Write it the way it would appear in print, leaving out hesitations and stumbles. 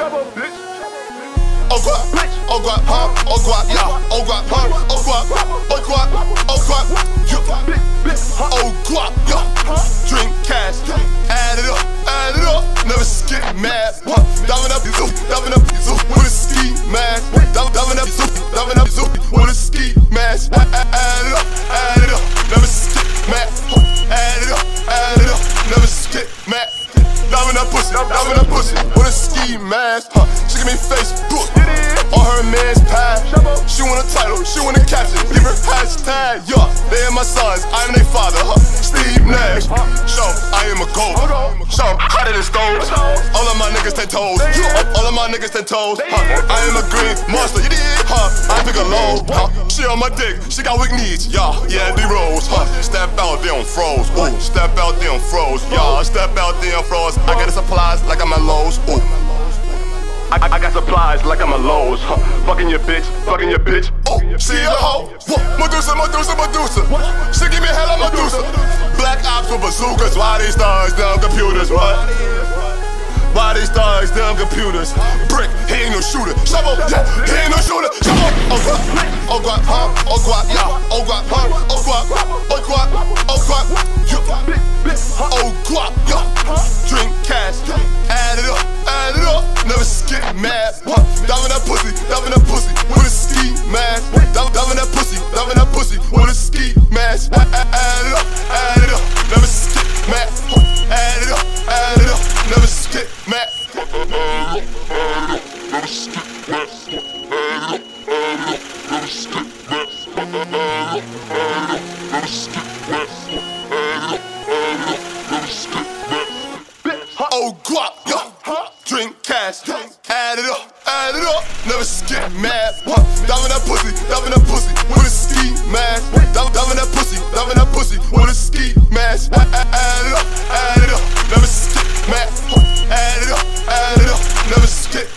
Oh guap, oh guap, huh? Oh guap, yeah. Oh guap, huh? Oh guap, oh guap, oh guap, yeah. Oh guap, yeah. Drink cash, add it up, never skip mad. Diving up, zoo, with a ski mask. Diving up, zoo, with a ski mask. Add it up, never skip mad. Add it up, never skip mad. Diving up pussy, with a ski mask. She give me Facebook on her man's pad. She want a title, she want a caption, give her hashtag. Yeah, they are my sons, I am their father. Steve Nash, show I am a gold. Show hotter than stoves. All of my niggas 10 toes. All of my niggas 10 toes. I am a green monster. You did? I pick a low. She on my dick, she got weak knees. Yeah, D-Rose. Step out, they on froze. Ooh, step out, they on froze. Yeah, step out, they on froze. I got the supplies like I'm at Lowe's. Ooh. I got supplies like I'm a Lowe's. Fucking your bitch. Oh, she a hoe. Medusa. She give me hell, I'm Medusa. Black ops with bazookas. Why these thugs, dumb computers? What? Why these thugs, dumb computers? Brick, he ain't no shooter. Shovel, yeah, he ain't no shooter. Shovel. Oh guap, huh? Oh guap, yeah. Oh guap, huh? Oh guap, yeah. Oh guap, yeah. Drink cash, add it up, never skip mad. Diving that pussy, with a ski mask. Diving that pussy, with a ski mask. Add it up, never skip mad. Add it up, never skip mad. Never skip mad. Never skip mad. Never skip mad. Oh guap, yeah. Drink cash, add it up, never skip mad. Diving that pussy, with a ski mask. Diving that pussy, with a ski mask. Add it up, never skip mad. Add it up, never skip